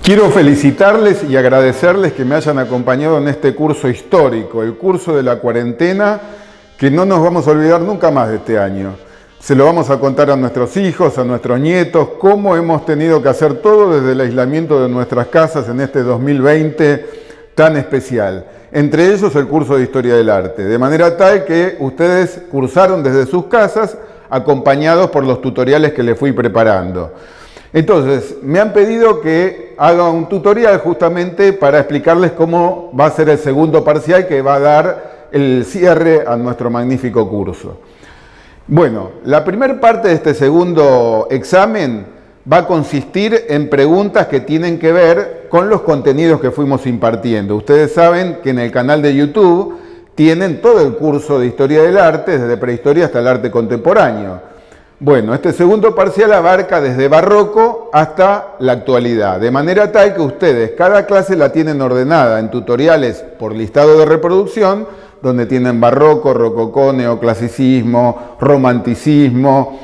Quiero felicitarles y agradecerles que me hayan acompañado en este curso histórico, el curso de la cuarentena, que no nos vamos a olvidar nunca más de este año. Se lo vamos a contar a nuestros hijos, a nuestros nietos, cómo hemos tenido que hacer todo desde el aislamiento de nuestras casas en este 2020 tan especial. Entre ellos el curso de Historia del Arte, de manera tal que ustedes cursaron desde sus casas acompañados por los tutoriales que les fui preparando. Entonces, me han pedido que haga un tutorial justamente para explicarles cómo va a ser el segundo parcial que va a dar el cierre a nuestro magnífico curso. Bueno, la primera parte de este segundo examen va a consistir en preguntas que tienen que ver con los contenidos que fuimos impartiendo. Ustedes saben que en el canal de YouTube tienen todo el curso de Historia del Arte, desde prehistoria hasta el arte contemporáneo. Bueno, este segundo parcial abarca desde barroco hasta la actualidad, de manera tal que ustedes cada clase la tienen ordenada en tutoriales por listado de reproducción, donde tienen barroco, rococó, neoclasicismo, romanticismo,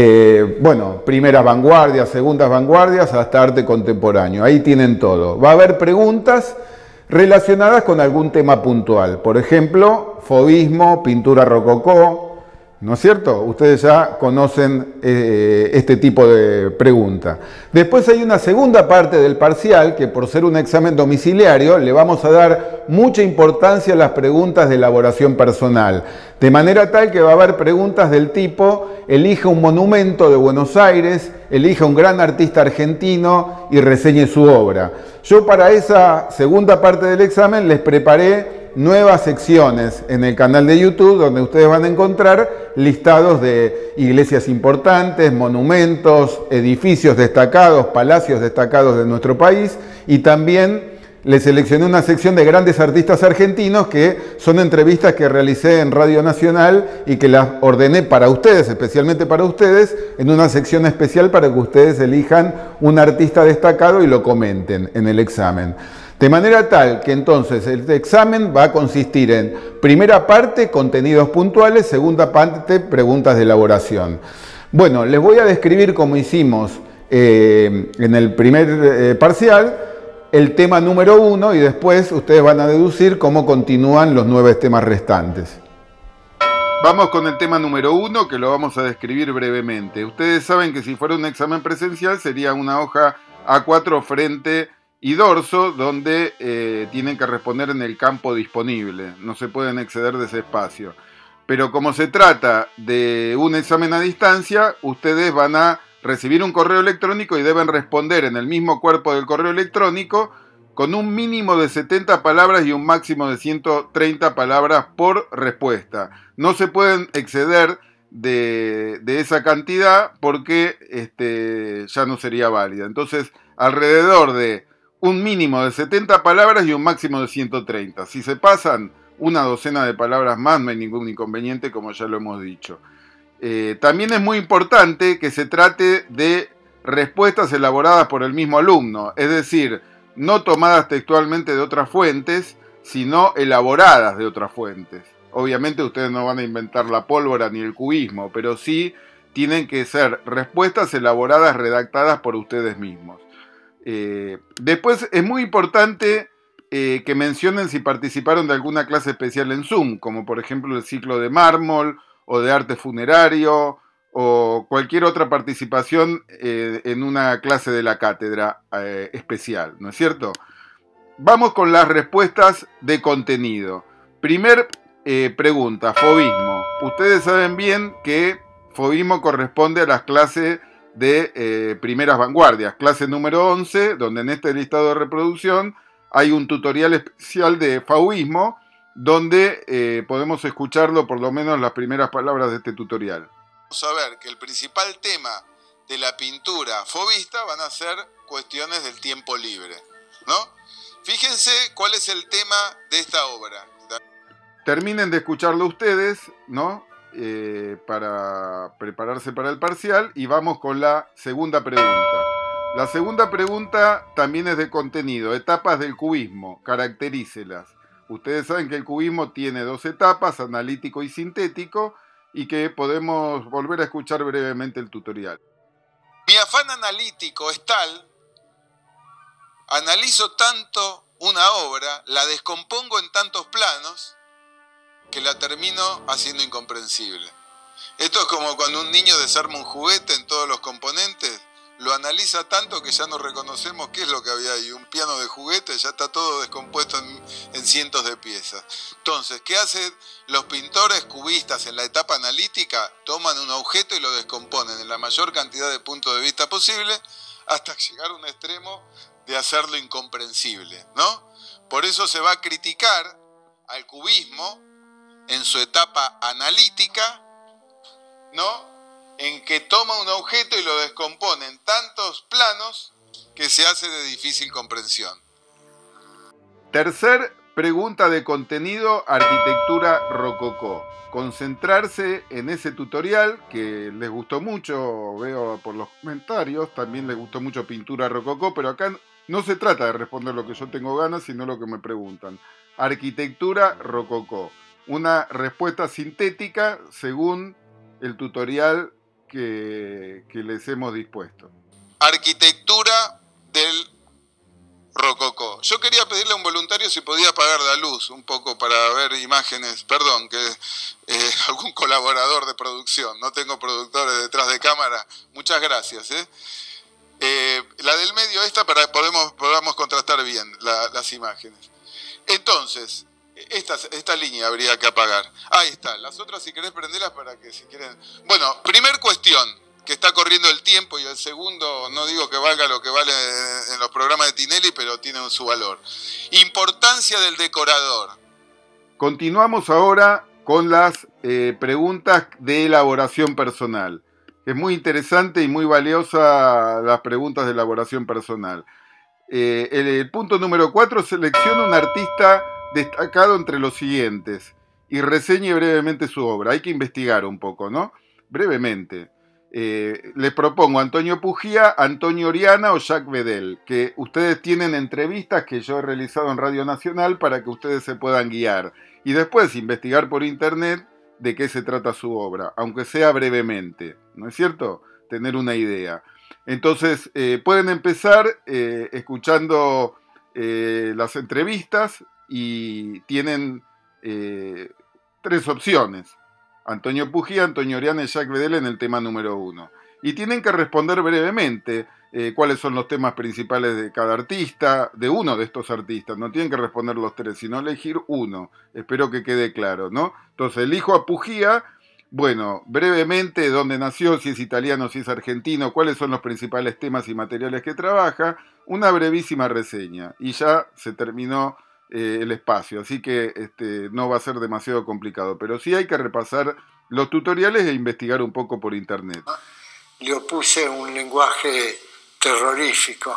primeras vanguardias, segundas vanguardias, hasta arte contemporáneo. Ahí tienen todo. Va a haber preguntas relacionadas con algún tema puntual. Por ejemplo, fauvismo, pintura rococó, ¿no es cierto? Ustedes ya conocen este tipo de pregunta. Después hay una segunda parte del parcial que, por ser un examen domiciliario, le vamos a dar mucha importancia a las preguntas de elaboración personal. De manera tal que va a haber preguntas del tipo: elija un monumento de Buenos Aires, elija un gran artista argentino y reseñe su obra. Yo para esa segunda parte del examen les preparé nuevas secciones en el canal de YouTube, donde ustedes van a encontrar listados de iglesias importantes, monumentos, edificios destacados, palacios destacados de nuestro país, y también les seleccioné una sección de grandes artistas argentinos que son entrevistas que realicé en Radio Nacional y que las ordené para ustedes, especialmente para ustedes, en una sección especial para que ustedes elijan un artista destacado y lo comenten en el examen. De manera tal que entonces el examen va a consistir en primera parte, contenidos puntuales, segunda parte, preguntas de elaboración. Bueno, les voy a describir cómo hicimos en el primer parcial el tema número 1 y después ustedes van a deducir cómo continúan los 9 temas restantes. Vamos con el tema número 1, que lo vamos a describir brevemente. Ustedes saben que si fuera un examen presencial sería una hoja A4 frente y dorso, donde tienen que responder en el campo disponible. No se pueden exceder de ese espacio. Pero como se trata de un examen a distancia, ustedes van a recibir un correo electrónico y deben responder en el mismo cuerpo del correo electrónico con un mínimo de 70 palabras y un máximo de 130 palabras por respuesta. No se pueden exceder de esa cantidad porque ya no sería válida. Entonces, alrededor de un mínimo de 70 palabras y un máximo de 130. Si se pasan una docena de palabras más, no hay ningún inconveniente, como ya lo hemos dicho. También es muy importante que se trate de respuestas elaboradas por el mismo alumno, es decir, no tomadas textualmente de otras fuentes, sino elaboradas de otras fuentes. Obviamente ustedes no van a inventar la pólvora ni el cubismo, pero sí tienen que ser respuestas elaboradas, redactadas por ustedes mismos. Después es muy importante que mencionen si participaron de alguna clase especial en Zoom, como por ejemplo el ciclo de mármol o de arte funerario o cualquier otra participación en una clase de la cátedra especial, ¿no es cierto? Vamos con las respuestas de contenido. Primer pregunta, fauvismo. Ustedes saben bien que fauvismo corresponde a las clases de primeras vanguardias, clase número 11, donde en este listado de reproducción hay un tutorial especial de fauvismo, donde podemos escucharlo por lo menos las primeras palabras de este tutorial. Vamos a ver que el principal tema de la pintura fauvista van a ser cuestiones del tiempo libre, ¿no? Fíjense cuál es el tema de esta obra. Terminen de escucharlo ustedes, ¿no? Para prepararse para el parcial, y vamos con la segunda pregunta. La segunda pregunta también es de contenido. Etapas del cubismo, caracterícelas. Ustedes saben que el cubismo tiene 2 etapas, analítico y sintético, y que podemos volver a escuchar brevemente el tutorial. Mi afán analítico es tal analizo tanto una obra, la descompongo en tantos planos, que la termino haciendo incomprensible. Esto es como cuando un niño desarma un juguete en todos los componentes, lo analiza tanto que ya no reconocemos qué es lo que había ahí. Un piano de juguete, ya está todo descompuesto en cientos de piezas. Entonces, ¿qué hacen los pintores cubistas en la etapa analítica? Toman un objeto y lo descomponen en la mayor cantidad de puntos de vista posible hasta llegar a un extremo de hacerlo incomprensible, ¿no? Por eso se va a criticar al cubismo en su etapa analítica, ¿no? En que toma un objeto y lo descompone en tantos planos que se hace de difícil comprensión. Tercer pregunta de contenido, arquitectura rococó. Concentrarse en ese tutorial que les gustó mucho, veo por los comentarios, también les gustó mucho pintura rococó, pero acá no se trata de responder lo que yo tengo ganas, sino lo que me preguntan. Arquitectura rococó. Una respuesta sintética según el tutorial que les hemos dispuesto. Arquitectura del rococó. Yo quería pedirle a un voluntario si podía apagar la luz un poco para ver imágenes. Perdón, que algún colaborador de producción. No tengo productores detrás de cámara. Muchas gracias. La del medio esta para que podamos contrastar bien las imágenes. Entonces, esta línea habría que apagar. Ahí está. Las otras, si querés, prenderlas para que si quieren... Bueno, primer cuestión, que está corriendo el tiempo, y el segundo, no digo que valga lo que vale en los programas de Tinelli, pero tiene su valor. Importancia del decorador. Continuamos ahora con las preguntas de elaboración personal. Es muy interesante y muy valiosa las preguntas de elaboración personal. El punto número 4, selecciona un artista destacado entre los siguientes y reseñe brevemente su obra. Hay que investigar un poco, ¿no? Brevemente. Les propongo Antonio Pugía, Antonio Oriana o Jacques Bedel, que ustedes tienen entrevistas que yo he realizado en Radio Nacional para que ustedes se puedan guiar. Y después investigar por internet de qué se trata su obra, aunque sea brevemente, ¿no es cierto? Tener una idea. Entonces, pueden empezar escuchando las entrevistas y tienen 3 opciones. Antonio Pugía, Antonio Oriana y Jacques Bedel en el tema número 1. Y tienen que responder brevemente cuáles son los temas principales de cada artista, de uno de estos artistas. No tienen que responder los 3, sino elegir uno. Espero que quede claro, ¿no? Entonces, elijo a Pugía. Bueno, brevemente, dónde nació, si es italiano, si es argentino, cuáles son los principales temas y materiales que trabaja, una brevísima reseña. Y ya se terminó el espacio, así que no va a ser demasiado complicado, pero sí hay que repasar los tutoriales e investigar un poco por internet. Le opuse un lenguaje terrorífico,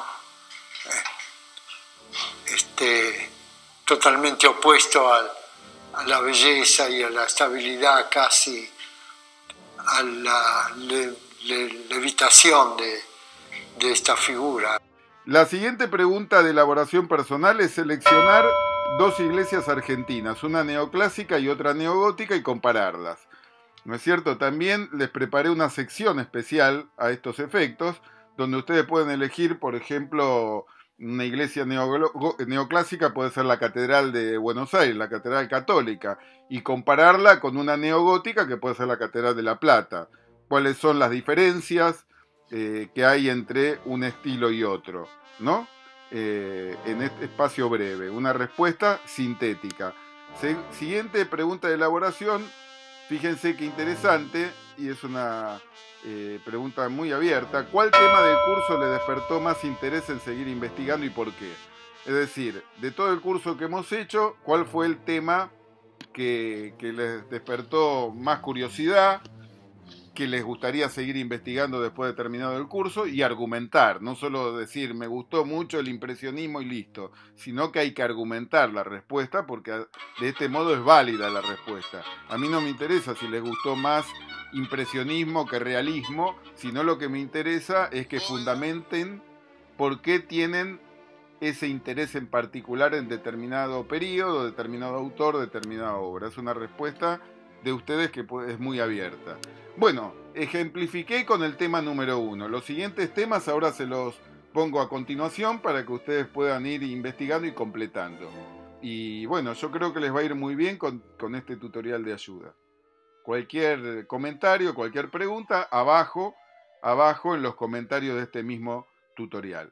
totalmente opuesto a la belleza y a la estabilidad, casi a la levitación de esta figura. La siguiente pregunta de elaboración personal es seleccionar 2 iglesias argentinas, una neoclásica y otra neogótica, y compararlas. ¿No es cierto? También les preparé una sección especial a estos efectos, donde ustedes pueden elegir, por ejemplo, una iglesia neoclásica puede ser la Catedral de Buenos Aires, la Catedral Católica, y compararla con una neogótica que puede ser la Catedral de La Plata. ¿Cuáles son las diferencias que hay entre un estilo y otro, ¿no? En este espacio breve, una respuesta sintética. Siguiente pregunta de elaboración, fíjense qué interesante, y es una pregunta muy abierta. ¿Cuál tema del curso le despertó más interés en seguir investigando y por qué? Es decir, de todo el curso que hemos hecho, ¿cuál fue el tema que les despertó más curiosidad, que les gustaría seguir investigando después de terminado el curso, y argumentar, no solo decir me gustó mucho el impresionismo y listo, sino que hay que argumentar la respuesta, porque de este modo es válida la respuesta. A mí no me interesa si les gustó más impresionismo que realismo, sino lo que me interesa es que fundamenten por qué tienen ese interés en particular en determinado periodo, determinado autor, determinada obra. Es una respuesta de ustedes que es muy abierta. Bueno, ejemplifiqué con el tema número 1. Los siguientes temas ahora se los pongo a continuación para que ustedes puedan ir investigando y completando. Y bueno, yo creo que les va a ir muy bien con este tutorial de ayuda. Cualquier comentario, cualquier pregunta, abajo en los comentarios de este mismo tutorial.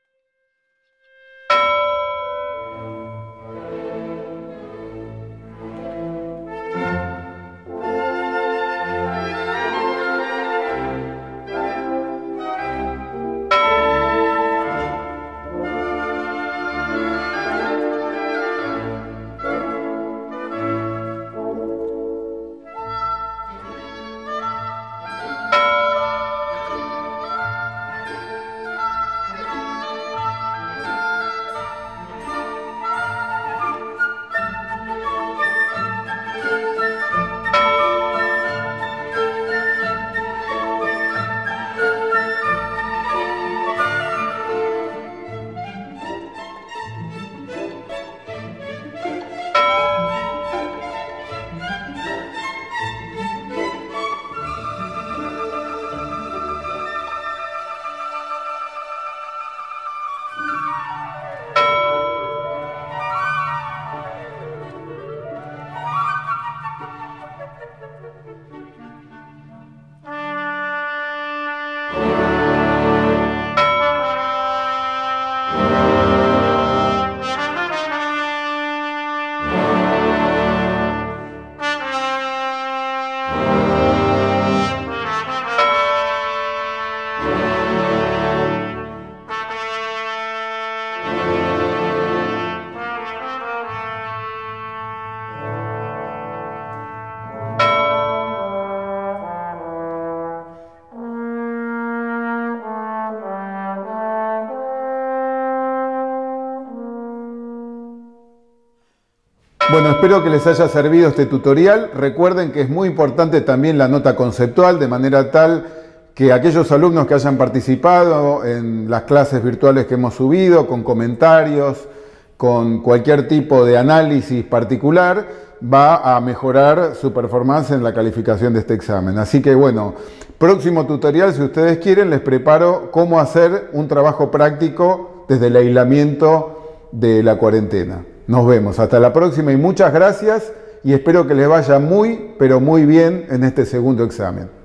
Bueno, espero que les haya servido este tutorial. Recuerden que es muy importante también la nota conceptual, de manera tal que aquellos alumnos que hayan participado en las clases virtuales que hemos subido, con comentarios, con cualquier tipo de análisis particular, va a mejorar su performance en la calificación de este examen. Así que bueno, próximo tutorial, si ustedes quieren, les preparo cómo hacer un trabajo práctico desde el aislamiento de la cuarentena. Nos vemos, hasta la próxima y muchas gracias y espero que les vaya muy, pero muy bien en este segundo examen.